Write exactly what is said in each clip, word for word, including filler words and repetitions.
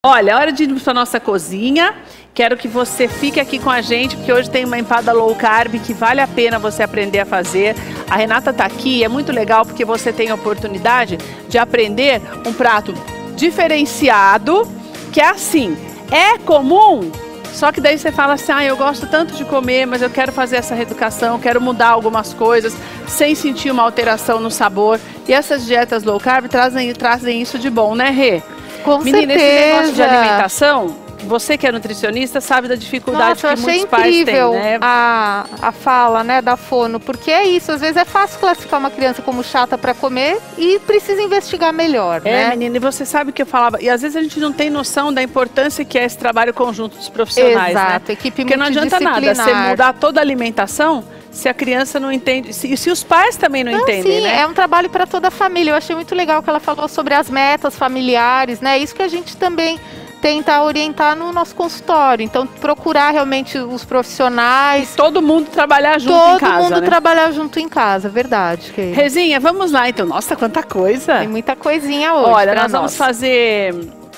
Olha, é hora de ir para a nossa cozinha. Quero que você fique aqui com a gente, porque hoje tem uma empada low carb que vale a pena você aprender a fazer. A Renata está aqui e é muito legal porque você tem a oportunidade de aprender um prato diferenciado, que é assim, é comum, só que daí você fala assim, ah, eu gosto tanto de comer, mas eu quero fazer essa reeducação, quero mudar algumas coisas, sem sentir uma alteração no sabor. E essas dietas low carb trazem, trazem isso de bom, né, Rê? Com Menina, certeza. esse negócio de alimentação, você que é nutricionista sabe da dificuldade Nossa, que muitos pais têm, incrível né? a, a fala, né, da fono, porque é isso, às vezes é fácil classificar uma criança como chata para comer e precisa investigar melhor, É, né? menina, e você sabe o que eu falava, e às vezes a gente não tem noção da importância que é esse trabalho conjunto dos profissionais, Exato, né? equipe Porque não adianta nada você multidisciplinar. mudar toda a alimentação se a criança não entende, e se, se os pais também não, Não, entendem, sim, né? é um trabalho para toda a família. Eu achei muito legal que ela falou sobre as metas familiares, né? Isso que a gente também tenta orientar no nosso consultório. Então, procurar realmente os profissionais. E todo mundo trabalhar junto todo em casa, mundo né? trabalhar junto em casa, verdade. Que Rezinha, vamos lá então. Nossa, quanta coisa! tem muita coisinha hoje. Olha, pra nós vamos fazer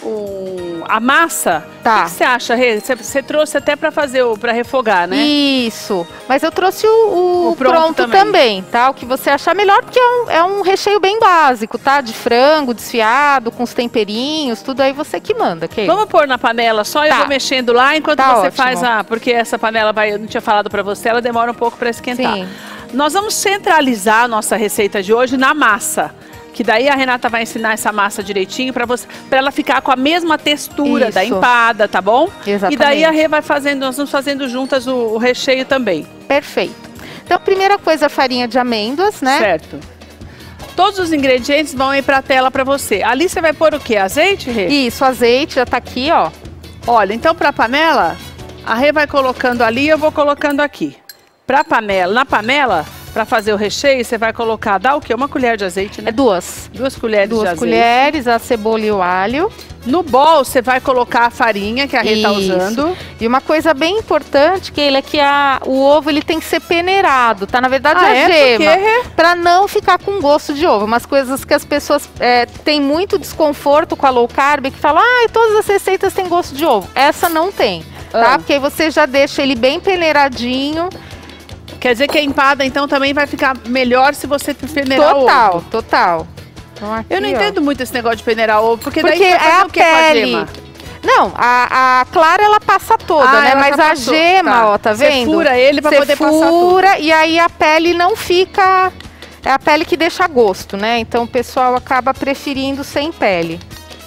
um, a massa. Tá. O que você acha, Rê? Você, você trouxe até para fazer o para refogar, né? Isso, mas eu trouxe o, o O pronto pronto, também. também. tá? O que você achar melhor, porque é um, é um recheio bem básico, tá? De frango, desfiado, com os temperinhos, tudo aí você que manda, Kay. Vamos pôr na panela só, eu Tá. vou mexendo lá enquanto Tá você ótimo. faz a... Porque essa panela, vai, eu não tinha falado para você, ela demora um pouco para esquentar. Sim. Nós vamos centralizar a nossa receita de hoje na massa. Que daí a Renata vai ensinar essa massa direitinho para você, para ela ficar com a mesma textura da Isso. empada, tá bom? Exatamente. E daí a Rê vai fazendo, nós vamos fazendo juntas o, o recheio também. Perfeito. Então, primeira coisa, farinha de amêndoas, né? Certo. Todos os ingredientes vão ir para a tela para você. Ali você vai pôr o quê? Azeite, Rê? Isso, azeite já tá aqui, ó. Olha, então para a panela, a Rê vai colocando ali e eu vou colocando aqui. Para a panela, na panela, para fazer o recheio, você vai colocar, dá o quê? Uma colher de azeite, né? É duas. Duas colheres de Duas azeite. colheres, a cebola e o alho. No bol, você vai colocar a farinha que a Rê tá Isso. usando. E uma coisa bem importante, que ele é que a, o ovo ele tem que ser peneirado, tá? Na verdade, Ah, a é? gema. Por quê, Rê? Pra não ficar com gosto de ovo. Umas coisas que as pessoas é, têm muito desconforto com a low carb, que falam, ah, todas as receitas têm gosto de ovo. Essa não tem, tá? Ah. Porque aí você já deixa ele bem peneiradinho. Quer dizer que a empada, então, também vai ficar melhor se você peneirar o Total, ovo. total. Então, aqui, Eu não ó. entendo muito esse negócio de peneirar ovo, porque, Porque daí você vai é fazer a o quê com a pele. gema? Não, a, a clara ela passa toda, Ah, né? ela Mas já a passou. gema, Tá. ó, tá Você vendo? fura ele pra Você poder passar tudo. fura e aí a pele não fica... É a pele que deixa gosto, né? Então o pessoal acaba preferindo sem pele.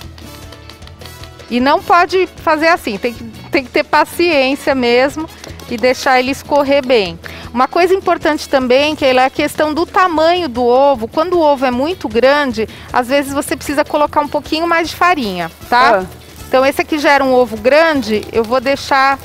E não pode fazer assim, tem que, tem que ter paciência mesmo e deixar ele escorrer bem. Uma coisa importante também, que é a questão do tamanho do ovo. Quando o ovo é muito grande, às vezes você precisa colocar um pouquinho mais de farinha, tá? Ah. Então esse aqui já era um ovo grande, eu vou deixar...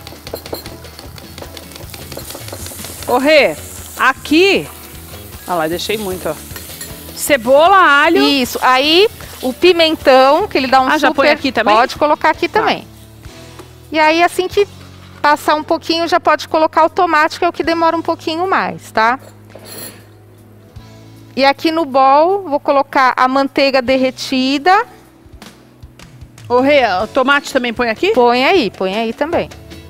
Ô, Rê, aqui... Olha lá, deixei muito, ó. Cebola, alho... Isso, aí o pimentão, que ele dá um Ah, super... já põe aqui também? Pode colocar aqui Tá. também. E aí assim que passar um pouquinho, já pode colocar o tomate, que é o que demora um pouquinho mais, tá? E aqui no bol, vou colocar a manteiga derretida. Ô, Rê, o tomate também põe aqui? Põe aí, põe aí também.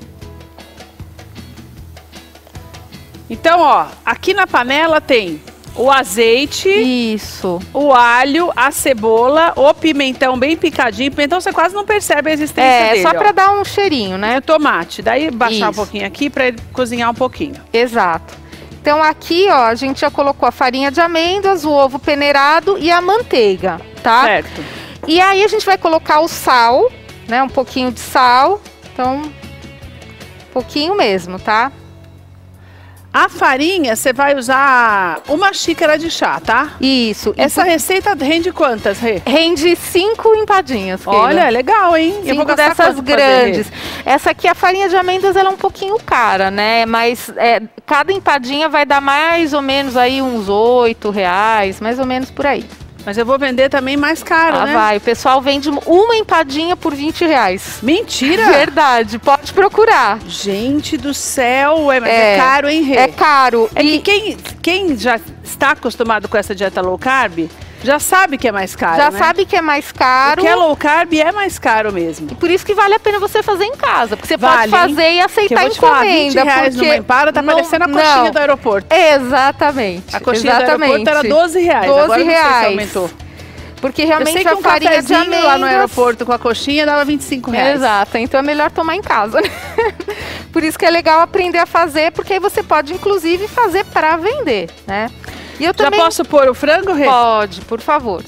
Então, ó, aqui na panela tem o azeite, Isso. o alho, a cebola, o pimentão bem picadinho. Pimentão você quase não percebe a existência É, dele, só ó. para dar um cheirinho, né? E o tomate. Daí baixar um Isso. pouquinho aqui para ele cozinhar um pouquinho. Exato. Então aqui, ó, a gente já colocou a farinha de amêndoas, o ovo peneirado e a manteiga, tá? Certo. E aí a gente vai colocar o sal, né? Um pouquinho de sal. Então, um pouquinho mesmo, tá? A farinha, você vai usar uma xícara de chá, tá? Isso. Essa Isso receita rende quantas, Rê? rende cinco empadinhas, Keila. Olha, é legal, hein? Eu Cinco vou gastar dessas quanto pra fazer, Rê? grandes. Essa aqui, a farinha de amêndoas, ela é um pouquinho cara, né? Mas é, cada empadinha vai dar mais ou menos aí uns oito reais, mais ou menos por aí. Mas eu vou vender também mais caro, Ah, né? vai. O pessoal vende uma empadinha por vinte reais. Mentira! Verdade, pode procurar. Gente do céu, é, mas é, É, caro, hein, Rê? É caro. É E que quem, quem já está acostumado com essa dieta low carb, Já sabe que é mais caro, Já né? sabe que é mais caro. O que é low carb é mais caro mesmo. E por isso que vale a pena você fazer em casa. Porque você vale, pode fazer e aceitar que eu vou te falar, encomenda. vinte reais porque numa empada tá não, parecendo a coxinha não. do aeroporto. Exatamente. A coxinha exatamente. do aeroporto era doze reais. doze Agora reais. não sei se aumentou. Porque realmente eu sei que a um farinha de cafezinho amêndoas... lá no aeroporto com a coxinha dava vinte e cinco reais. Exato, então é melhor tomar em casa, né? Por isso que é legal aprender a fazer, porque aí você pode, inclusive, fazer para vender, né? E eu também... Já posso pôr o frango, Rê? Pode, por favor.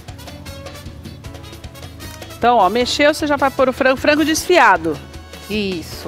Então, ó, mexeu, você já vai pôr o frango, frango desfiado. Isso.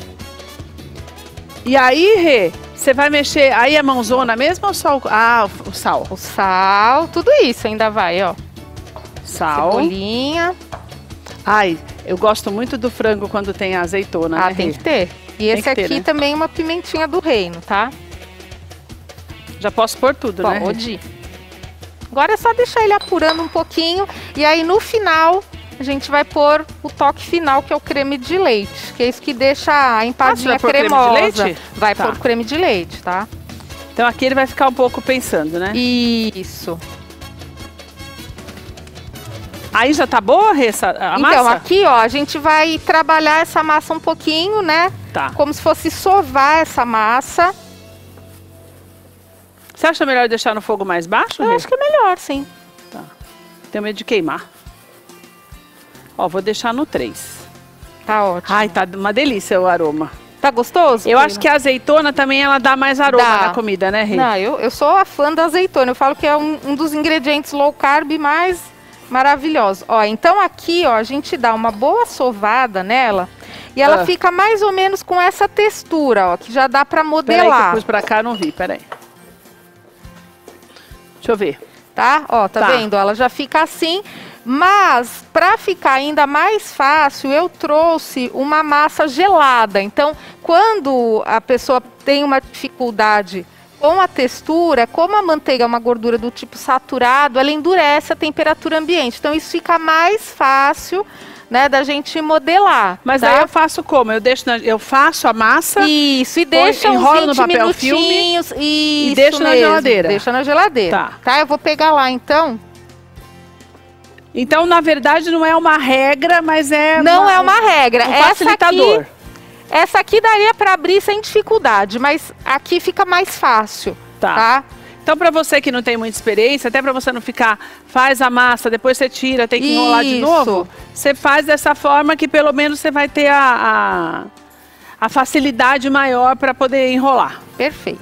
E aí, Rê, você vai mexer, aí é mãozona mesmo ou só o... Ah, o, o sal. O sal, tudo isso ainda vai, ó. Sal. Cebolinha. Ai, eu gosto muito do frango quando tem azeitona, Ah, né, tem Rê? que ter. E esse que ter, aqui né? também é uma pimentinha do reino, tá? Já posso pôr tudo, né, Rê? Pode. Agora é só deixar ele apurando um pouquinho. E aí, no final, a gente vai pôr o toque final, que é o creme de leite. Que é isso que deixa a empadinha Ah, você vai pôr cremosa. creme de leite? Vai Tá. pôr creme de leite, tá? Então aqui ele vai ficar um pouco pensando, né? Isso. Aí já tá boa, Rê, essa- a Então, massa? aqui, ó, a gente vai trabalhar essa massa um pouquinho, né? Tá. Como se fosse sovar essa massa. Você acha melhor deixar no fogo mais baixo, Eu Rê? acho que é melhor, sim. Tá. Tenho medo de queimar. Ó, vou deixar no três. Tá ótimo. Ai, tá uma delícia o aroma. Tá gostoso? Eu acho que a azeitona também ela dá mais aroma Dá. na comida, né, Rê? Não, eu, eu sou a fã da azeitona. Eu falo que é um, um dos ingredientes low carb mais maravilhosos. Ó, então aqui, ó, a gente dá uma boa sovada nela e ela Ah. fica mais ou menos com essa textura, ó, que já dá pra Peraí que eu modelar, pus pra cá, não vi, peraí. Deixa eu ver. tá? Ó, tá, Tá. vendo? Ela já fica assim. Mas, para ficar ainda mais fácil, eu trouxe uma massa gelada. Então, quando a pessoa tem uma dificuldade com a textura, como a manteiga é uma gordura do tipo saturado, ela endurece a temperatura ambiente. Então, isso fica mais fácil, né, da gente modelar. Mas tá? aí eu faço como? Eu deixo na- eu faço a massa Isso, e deixa uns enrolo no vinte papel filme minutinhos. Isso deixo na mesmo, geladeira. Deixa na geladeira. Tá. Tá, eu vou pegar lá, então. Então, na verdade, não é uma regra, mas é Não é uma regra. um Essa facilitador. aqui, essa aqui daria para abrir sem dificuldade, mas aqui fica mais fácil, Tá. tá? Então, para você que não tem muita experiência, até para você não ficar, faz a massa, depois você tira, tem que enrolar de Isso. novo, você faz dessa forma que pelo menos você vai ter a, a, a facilidade maior para poder enrolar. Perfeito.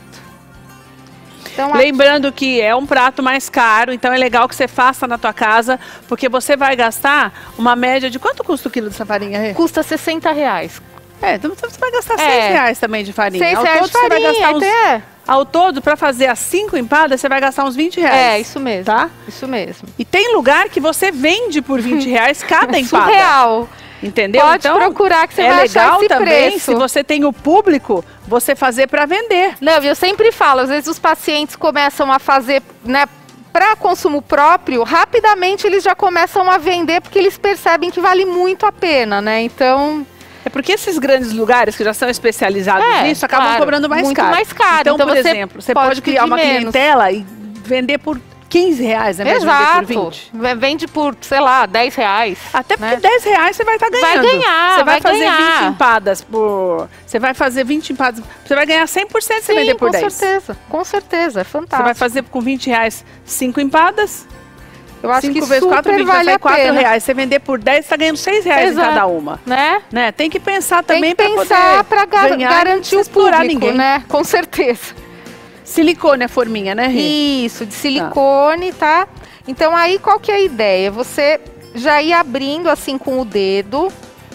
Então, Lembrando que é um prato mais caro, então é legal que você faça na tua casa, porque você vai gastar uma média de quanto custa o quilo dessa farinha, Rê? aqui custa sessenta reais. É, então você vai gastar É. seis reais também de farinha. seis Ao reais todo, de você vai farinha, gastar uns, até. ao todo, para fazer as cinco empadas, você vai gastar uns vinte reais. É, isso mesmo. Tá? Isso mesmo. E tem lugar que você vende por vinte reais cada empada. Surreal. Entendeu? Pode então, procurar que você é vai achar legal esse também, preço. se você tem o público, você fazer para vender. Não, eu sempre falo, às vezes os pacientes começam a fazer, né, para consumo próprio, rapidamente eles já começam a vender porque eles percebem que vale muito a pena, né? Então, É porque esses grandes lugares que já são especializados É, nisso acabam claro, cobrando mais muito caro. mais caro. Então, Então por você exemplo, você pode pode, criar pedir uma menos. clientela e vender por quinze reais, ao invés de vender por exato. vinte. Vende por, sei lá, dez reais. Até porque né? dez reais você vai estar Vai ganhando. ganhar, Você vai, vai fazer ganhar. vinte empadas por... Você vai fazer vinte empadas... Você vai ganhar cem por cento se você Sim, vender por com dez. certeza. Com certeza, é Você fantástico. vai fazer com vinte reais cinco empadas. Eu acho cinco que vezes super quatro, vinte, vai vale sair a quatro pena. reais. Você vender por dez, você está ganhando seis reais Exato. em cada uma. Né? Né? Tem que pensar Tem também que para pensar poder para ganhar e não garantir precisa o explorar público, ninguém. né? Com certeza. Silicone a forminha, né, Rê? Isso, de silicone, tá? Então aí qual que é a ideia? Você já ir abrindo assim com o dedo.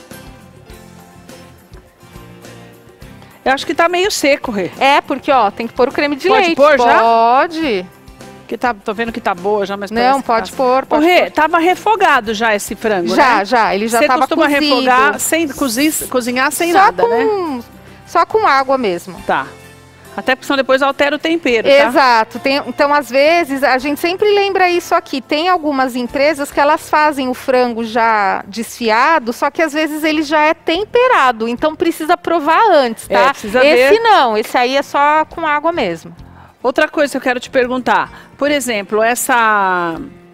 Eu acho que tá meio seco, Rê. É, porque ó, tem que pôr o creme de Pode leite. pôr já? Pode. Que tá, tô vendo que tá boa já, mas Não, parece que pode tá... pôr, Ô, pode Rê, pôr. tava refogado já esse frango, Já, né? já, ele já Você tava costuma cozido. refogar sem cozi- cozinhar sem só nada, com, né? Só com água mesmo. Tá. Até porque senão depois altera o tempero, tá? Exato. Tem- então, às vezes, a gente sempre lembra isso aqui. Tem algumas empresas que elas fazem o frango já desfiado, só que às vezes ele já é temperado. Então, precisa provar antes, tá? É, precisa esse ver. não, esse aí é só com água mesmo. Outra coisa que eu quero te perguntar. Por exemplo, essa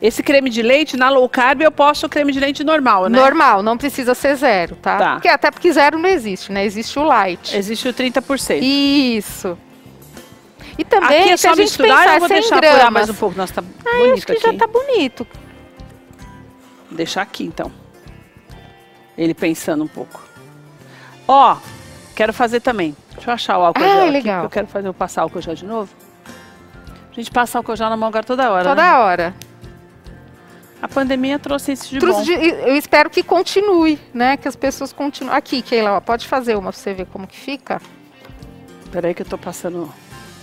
Esse creme de leite, na low carb, eu posto o creme de leite normal, né? Normal, não precisa ser zero, tá? Tá. Porque, até porque zero não existe, né? Existe o light. Existe o trinta por cento. Isso. E também, aqui é se a só gente misturar, pensar eu vou cem deixar gramas, apurar mais um pouco. Nossa, tá ah, bonito acho que aqui. já tá bonito. Vou deixar aqui, então. Ele pensando um pouco. Ó, quero fazer também. Deixa eu achar o álcool Ah, gel aqui, legal. que eu quero fazer, eu passar álcool gel de novo. A gente passa álcool gel na mão agora toda hora, Toda né? hora. A pandemia trouxe isso de Trouxe bom. de- eu espero que continue, né? Que as pessoas continuem. Aqui, Keila, ó, pode fazer uma pra você ver como que fica. Peraí que eu tô passando...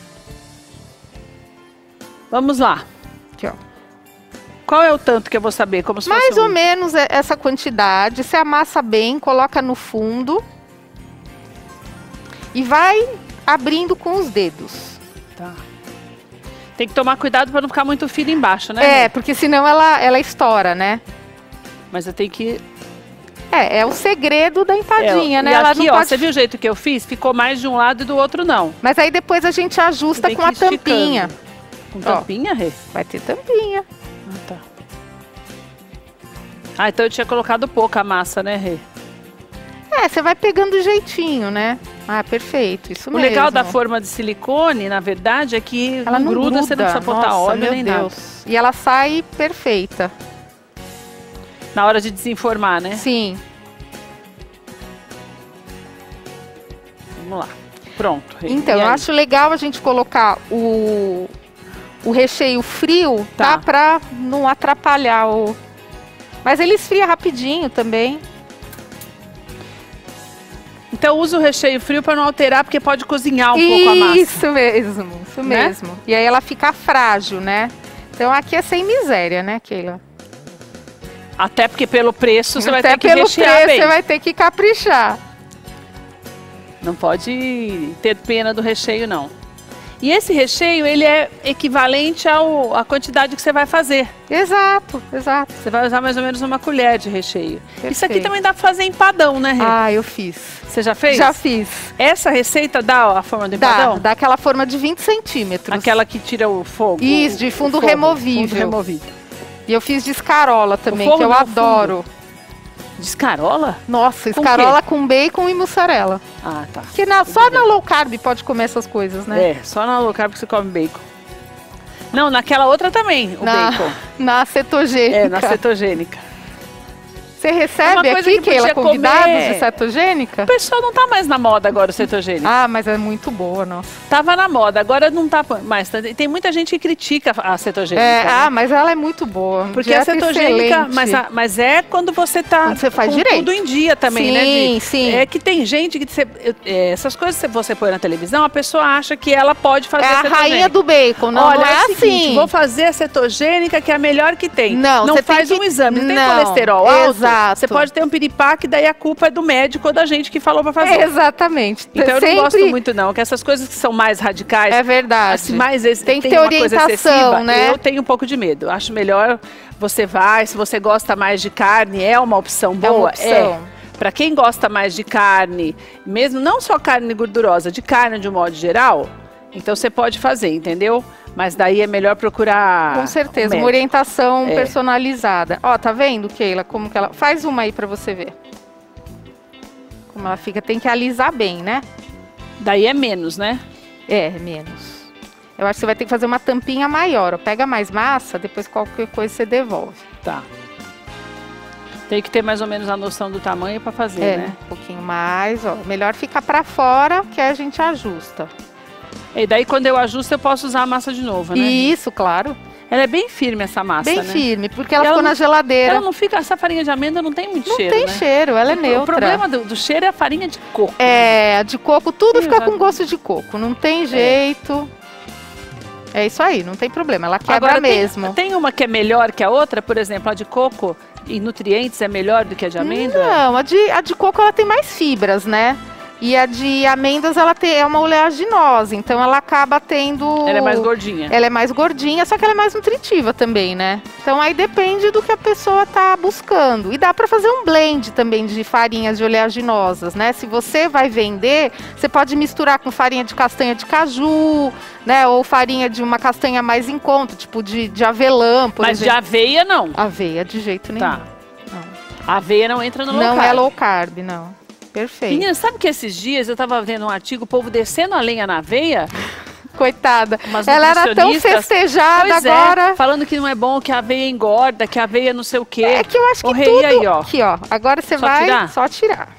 Vamos lá. Aqui, ó. Qual é o tanto que eu vou saber? Como se Mais fosse ou um... menos é- essa quantidade. Você amassa bem, coloca no fundo. E vai abrindo com os dedos. Tá. Tem que tomar cuidado para não ficar muito fino embaixo, né? É, porque senão ela, ela estoura, né? Mas eu tenho que... É, é o segredo da empadinha, É, né? e Ela aqui, não ó, pode... você viu o jeito que eu fiz? Ficou mais de um lado e do outro não. Mas aí depois a gente ajusta Tem com que a ir esticando. tampinha. Com Ó. tampinha, Rê? Vai ter tampinha. Ah, tá. Ah, então eu tinha colocado pouca massa, né, Rê? É, você vai pegando o jeitinho, né? Ah, perfeito, isso O mesmo. legal da forma de silicone, na verdade, é que Ela não gruda, você não precisa botar Nossa, óleo meu nem Deus. nada. E ela sai perfeita. Na hora de desenformar, né? Sim. Vamos lá. Pronto, Rê. Então, E eu aí? acho legal a gente colocar o, o recheio frio, tá? Tá. Pra não atrapalhar o... Mas ele esfria rapidinho também. Então usa o recheio frio para não alterar, porque pode cozinhar um pouco a massa. Isso mesmo, isso Né? mesmo. E aí ela fica frágil, né? Então aqui é sem miséria, né, Keila? Até porque pelo preço você vai Até ter que pelo rechear preço bem. você vai ter que caprichar. Não pode ter pena do recheio, não. E esse recheio, ele é equivalente ao, à quantidade que você vai fazer. Exato, exato. Você vai usar mais ou menos uma colher de recheio. Isso aqui Perfeito. também dá para fazer empadão, né, Rê? Ah, eu fiz. Você já fez? Já fiz. Essa receita dá a forma do Dá, empadão? dá aquela forma de vinte centímetros. Aquela que tira o fogo? Isso, o- de o fundo fogo, removível. Fundo removível. E eu fiz de escarola também, fogo que eu no adoro. Descarola? Nossa, Com escarola com bacon e mussarela. Ah, tá. Porque na- só na low carb pode comer essas coisas, né? É, só na low carb que você come bacon. Não, naquela outra também, o na, bacon. na cetogênica. É, na cetogênica. Você É uma recebe coisa aqui, que Keila, podia convidados comer. de cetogênica? O pessoal não tá mais na moda agora, o cetogênico. Ah, mas é muito boa, nossa. Tava na moda, agora não tá mais. Tem muita gente que critica a cetogênica. É, né? ah, mas ela é muito boa. Porque a Dieta cetogênica, excelente. mas, a- mas é quando você tá Quando você faz com direito. tudo em dia também, Sim, né? Di? sim. É que tem gente que você, eu- é, essas coisas que você põe na televisão, a pessoa acha que ela pode fazer É a cetogênica. rainha do bacon, não, Olha, não é, é o seguinte, assim. vou fazer a cetogênica, que é a melhor que tem. Não, não você tem faz que- um exame. Você tem Não, colesterol alto, exato. você pode ter um piripaque, daí a culpa é do médico ou da gente que falou pra fazer. Exatamente. Então eu Sempre não gosto muito não, que essas coisas que são mais radicais, é verdade. assim, mais ex- Tem que tem ter uma coisa orientação, excessiva, né? eu tenho um pouco de medo. Acho melhor você vai, se você gosta mais de carne, é uma opção É uma boa? opção. Para quem gosta mais de carne, mesmo não só carne gordurosa, de carne de um modo geral, então você pode fazer, entendeu? Mas daí é melhor procurar Com certeza, um uma médico. orientação É. personalizada. Ó, tá vendo, Keila, como que ela... Faz uma aí pra você ver. Como ela fica, tem que alisar bem, né? Daí é menos, né? É, menos. Eu acho que você vai ter que fazer uma tampinha maior, ó. Pega mais massa, depois qualquer coisa você devolve. Tá. Tem que ter mais ou menos a noção do tamanho para fazer, É, né? um pouquinho mais, ó. Melhor ficar pra fora, que aí a gente ajusta. E daí quando eu ajusto eu posso usar a massa de novo, né? Isso, claro. Ela é bem firme essa massa, Bem né? firme, porque ela, Ela ficou não- na geladeira. Ela não fica, essa farinha de amêndoa não tem muito Não cheiro, tem né? cheiro, ela é O- neutra. O problema do, do cheiro é a farinha de coco. É, de coco, tudo fica Exato. com gosto de coco, não tem jeito. É, isso aí, não tem problema, ela quebra Agora, tem- mesmo. Tem, uma que é melhor que a outra, por exemplo, a de coco e nutrientes é melhor do que a de amêndoa? Não, a de, a de coco ela tem mais fibras, né? E a de amêndoas, ela tem, é uma oleaginosa, então ela acaba tendo... Ela é mais gordinha. Ela é mais gordinha, só que ela é mais nutritiva também, né? Então aí depende do que a pessoa tá buscando. E dá para fazer um blend também de farinhas de oleaginosas, né? Se você vai vender, você pode misturar com farinha de castanha de caju, né? Ou farinha de uma castanha mais em conta, tipo de, de avelã, por Mas exemplo. de aveia, não. Aveia, de jeito nenhum. Tá. Não, A aveia não entra no low não carb. é low carb, não. Perfeito. Menina, sabe que esses dias eu tava vendo um artigo, o povo descendo a lenha na aveia? Coitada. Umas Ela era tão nutricionistas. festejada Pois é, agora. falando que não é bom, que a aveia engorda, que a aveia não sei o quê. É que eu acho que Ô, Rê, tudo... e aí, ó. Aqui, ó. Agora você Só vai tirar? só tirar.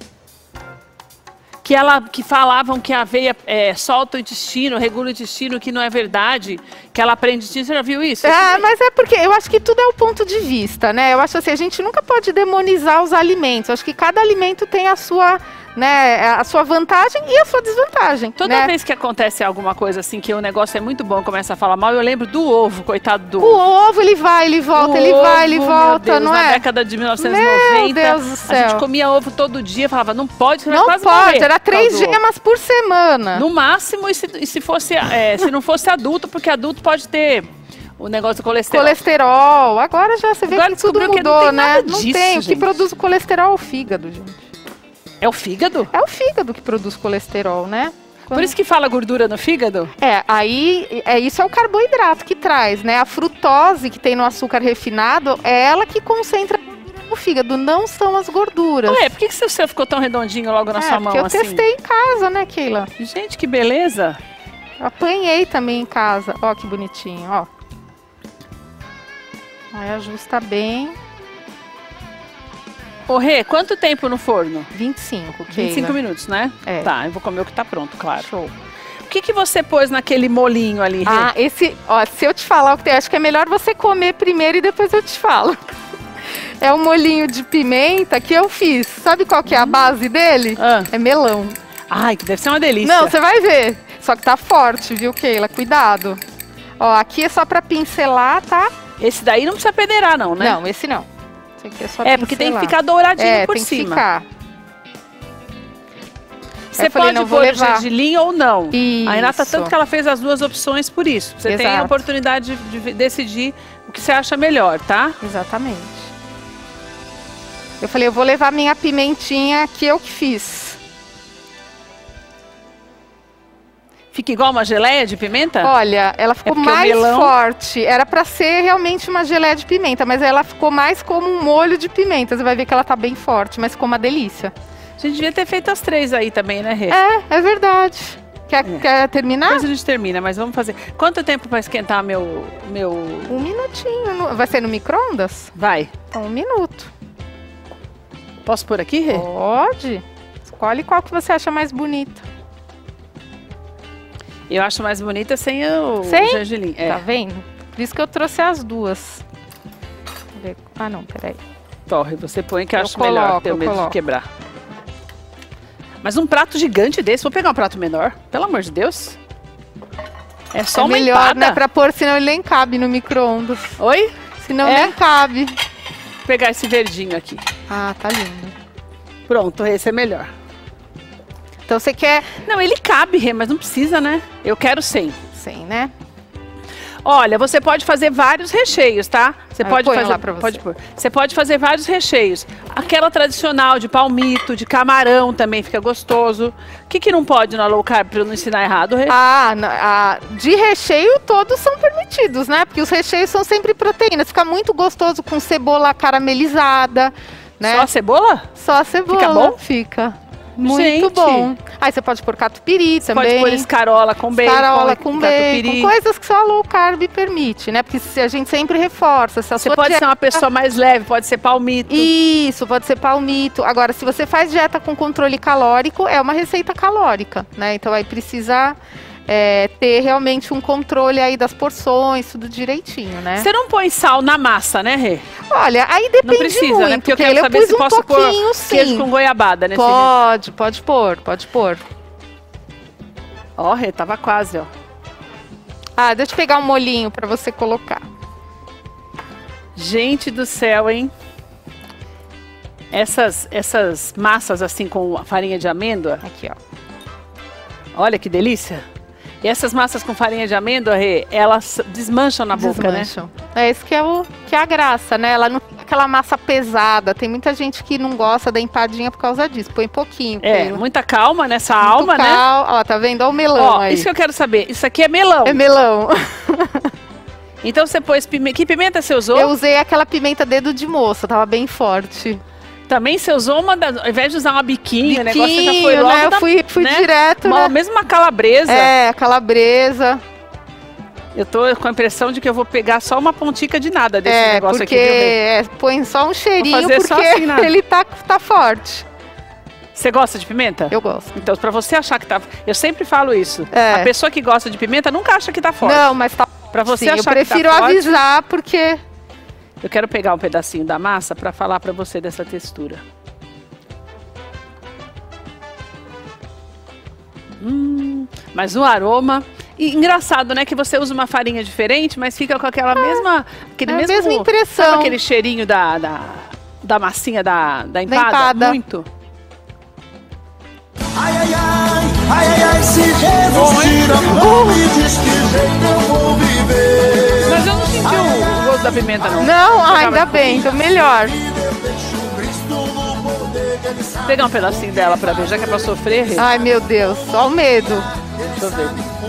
Que, ela, que falavam que a aveia é, solta o intestino, regula o intestino, que não é verdade, que ela prende o intestino. Você já viu isso? Ah, mas é porque eu acho que tudo é o ponto de vista, né? Eu acho assim, a gente nunca pode demonizar os alimentos. Eu acho que cada alimento tem a sua, né, a sua vantagem e a sua desvantagem. Toda né? vez que acontece alguma coisa assim, que o negócio é muito bom, começa a falar mal, eu lembro do ovo, coitado do O ovo. ovo, ele vai, ele volta, O ele vai, ele ovo, volta, meu Deus, não na é? década de mil novecentos e noventa, Meu Deus do a céu. gente comia ovo todo dia, falava, não pode, você vai Não quase pode, morrer era por causa três do ovo. gemas por semana. No máximo, e se, e se, fosse, é, se não fosse adulto, porque adulto pode ter o negócio do colesterol. Colesterol. Agora já você vê Agora que tudo descobriu que mudou, não tem né? nada Não disso, tem. O que gente. produz o colesterol é o fígado, gente. É o fígado? É o fígado que produz colesterol, né? Quando- Por isso que fala gordura no fígado? É, aí é, isso é o carboidrato que traz, né? A frutose que tem no açúcar refinado é ela que concentra a gordura no fígado, não são as gorduras. Ué, por que, que seu seu ficou tão redondinho logo na é, sua mão porque eu assim? testei em casa, né, Keila? Gente, que beleza. Eu apanhei também em casa. Ó, que bonitinho, ó. Aí ajusta bem. Ô, Rê, quanto tempo no forno? vinte e cinco, Keila. vinte e cinco minutos, né? É. Tá, eu vou comer o que tá pronto, claro. Show. O que, que você pôs naquele molinho ali, Rê? Ah, esse, ó, se eu te falar o que tem, acho que é melhor você comer primeiro e depois eu te falo. É um molhinho de pimenta que eu fiz. Sabe qual que é a base dele? Ah. É melão. Ai, que deve ser uma delícia. Não, você vai ver. Só que tá forte, viu, Keila? Cuidado. Ó, aqui é só pra pincelar, tá? Esse daí não precisa peneirar, não, né? Não, esse não. Esse aqui é só É, porque tem que pincelar. ficar douradinho é, por tem cima. Que ficar. Você eu falei, pode não, vou pôr o levar. gergelim ou não. Isso. A Renata, tanto que ela fez as duas opções por isso. Você tem a Exato. oportunidade de, de decidir o que você acha melhor, tá? Exatamente. Eu falei, eu vou levar minha pimentinha que eu que fiz. Fica igual uma geleia de pimenta? Olha, ela ficou porque o mais melão- forte. Era pra ser realmente uma geleia de pimenta, mas ela ficou mais como um molho de pimenta. Você vai ver que ela tá bem forte, mas ficou uma delícia. A gente devia ter feito as três aí também, né, Rê? É, é verdade. Quer, É. quer terminar? Depois a gente termina, mas vamos fazer. Quanto tempo para esquentar meu, meu... Um minutinho. no- Vai ser no micro-ondas? Vai. Então, um minuto. Posso pôr aqui, Rê? Pode. Escolhe qual que você acha mais bonita. Eu acho mais bonita sem o Sem? gergelim. É. Tá vendo? Por isso que eu trouxe as duas. Deixa eu ver. Ah, não, peraí. Torre, você põe que eu Eu acho melhor, coloco, tenho eu medo de coloco. quebrar. Mas um prato gigante desse, vou pegar um prato menor, pelo amor de Deus. É só é uma melhor, empada. né? Pra pôr, senão ele nem cabe no micro-ondas. Oi? Senão É? nem cabe. Vou pegar esse verdinho aqui. Ah, tá lindo. Pronto, esse é melhor. Então você quer Não, ele cabe, Rê, mas não precisa, né? Eu quero sem. sem, né? Olha, você pode fazer vários recheios, tá? Você Ah, eu pode ponho fazer, lá pra você. pode pôr. Você pode fazer vários recheios. Aquela tradicional de palmito, de camarão também fica gostoso. O que que não pode na low carb para eu não ensinar errado, Rê? Ah, na- ah, de recheio todos são permitidos, né? Porque os recheios são sempre proteínas. Fica muito gostoso com cebola caramelizada, né? Só a cebola? Só a cebola. Fica bom? Fica. Muito Gente. bom. Aí você pode pôr catupiry Você também. pode pôr escarola com bacon, Escarola com catupiry. bacon, coisas que só a low carb permite, né? Porque se a gente sempre reforça. Se a Você sua pode dieta- ser uma pessoa mais leve, pode ser palmito. Isso, pode ser palmito. Agora, se você faz dieta com controle calórico, é uma receita calórica, né? Então aí precisa é, ter realmente um controle aí das porções, tudo direitinho, né? Você não põe sal na massa, né, Rê? Olha, aí depende Não precisa, muito. né? Porque eu Keila, quero saber pus se um posso pôr pouquinho, sim. queijo com goiabada nesse recheio. Pode, pode pôr, pode pôr. Ó, Rê, tava quase, ó. Ah, deixa eu pegar um molhinho pra você colocar. Gente do céu, hein? essas, essas massas assim com farinha de amêndoa. Aqui, ó. Olha que delícia. E essas massas com farinha de amêndoa, Rê, elas desmancham na boca, Desmancham. né? É isso que é, o, que é a graça, né? Ela não é aquela massa pesada. Tem muita gente que não gosta da empadinha por causa disso. Põe pouquinho. É, Keila. muita calma nessa Muito alma, né? cal... Ó, tá vendo? Olha o melão Ó, aí. isso que eu quero saber. Isso aqui é melão. É melão. Então você pôs pimenta. Que pimenta você usou? Eu usei aquela pimenta dedo de moça, tava bem forte. Também você usou uma das... Ao invés de usar uma biquinho, o negócio já foi Biquinho, logo né? da- Eu fui, fui né? direto, Uma, né? mesmo uma calabresa. É, calabresa. Eu tô com a impressão de que eu vou pegar só uma pontica de nada desse É, negócio porque aqui. Viu, Rê? é, põe só um cheirinho, fazer só porque assim, né? ele tá, tá forte. Você gosta de pimenta? Eu gosto. Então, pra você achar que tá... Eu sempre falo isso. É. A pessoa que gosta de pimenta nunca acha que tá forte. Não, mas tá. Pra você Sim, eu achar prefiro que tá forte, avisar, porque... eu quero pegar um pedacinho da massa pra falar pra você dessa textura. Hum, mas o aroma... E engraçado, né? Que você usa uma farinha diferente, mas fica com aquela mesma... Aquele é a mesmo, mesma impressão. Sabe aquele cheirinho da, da, da massinha da, da empada? empada. Muito. Ai, ai, ai, ai, ai, ai, se Jesus tira a mão e diz que jeito eu vou viver. Mas eu não senti o, o gosto da pimenta, não. Não, ah, Pegava- ainda bem, então melhor. Vou pegar um pedacinho dela pra ver, já que é pra sofrer. Rê. Ai, meu Deus, só o medo. Deixa eu ver.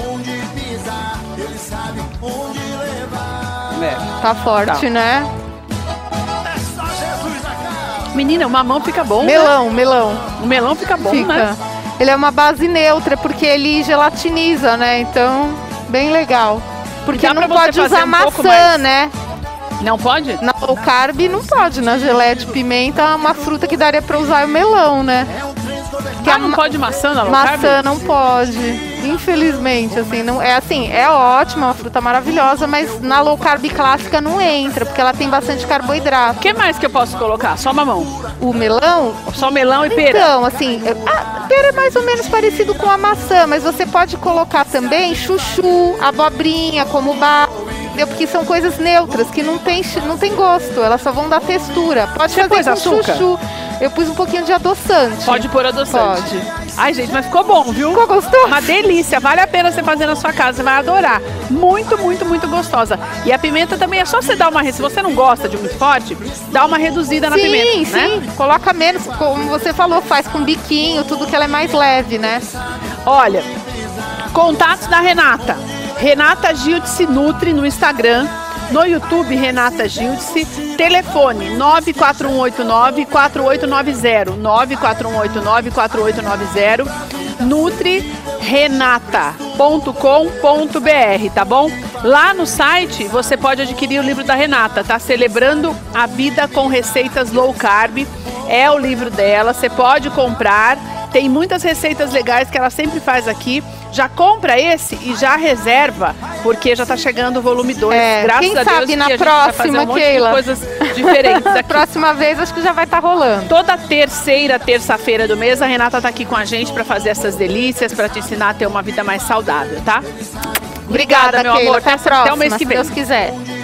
É. Tá forte, Tá. né? Menina, o mamão fica bom, né? Melão, melão. O melão fica bom, Fica. né? Ele é uma base neutra, porque ele gelatiniza, né? Então, bem legal. Porque dá não pra você pode fazer usar um pouco maçã, mais. né? Não pode? Na low carb não pode. Na geleia de pimenta, é uma fruta que daria pra usar é o melão, né? Que Ah, a não ma- pode maçã na low Maçã carb? não pode. Infelizmente, assim, não é assim, é ótima, uma fruta maravilhosa, mas na low carb clássica não entra, porque ela tem bastante carboidrato. O que mais que eu posso colocar? Só mamão? O melão, Só melão e pera? então, assim, a pera é mais ou menos parecido com a maçã, mas você pode colocar também chuchu, abobrinha, como base, entendeu? Porque são coisas neutras, que não tem, chi- não tem gosto, elas só vão dar textura. Pode Você fazer pôs com açúcar? chuchu. Eu pus um pouquinho de adoçante. Pode pôr adoçante. Pode. Ai, gente, mas ficou bom, viu? Ficou gostoso? Uma delícia, vale a pena você fazer na sua casa, você vai adorar. Muito, muito, muito gostosa. E a pimenta também é só você dar uma... Se você não gosta de muito forte, dá uma reduzida na Sim, pimenta, sim. né? Coloca menos, como você falou, faz com biquinho, tudo que ela é mais leve, né? Olha, contatos da Renata. Renata Gildice Nutri no Instagram. No YouTube, Renata Gildice. Telefone nove quatro um oito nove, quatro oito nove zero. nove quatro um oito nove, quatro oito nove zero. nutri renata ponto com ponto br, tá bom? Lá no site você pode adquirir o livro da Renata, tá? Celebrando a Vida com Receitas Low Carb. É o livro dela, você pode comprar. Tem muitas receitas legais que ela sempre faz aqui. Já compra esse e já reserva, porque já tá chegando o volume dois. É, Graças quem a Deus, sabe que na a gente vai fazer próxima, um monte Keila? de coisas diferentes aqui. Próxima vez acho que já vai estar rolando. Toda terceira, terça-feira do mês, a Renata tá aqui com a gente para fazer essas delícias, para te ensinar a ter uma vida mais saudável, tá? Obrigada, meu Keila. amor. Até a Até, próxima, até o mês que se vem. Deus quiser.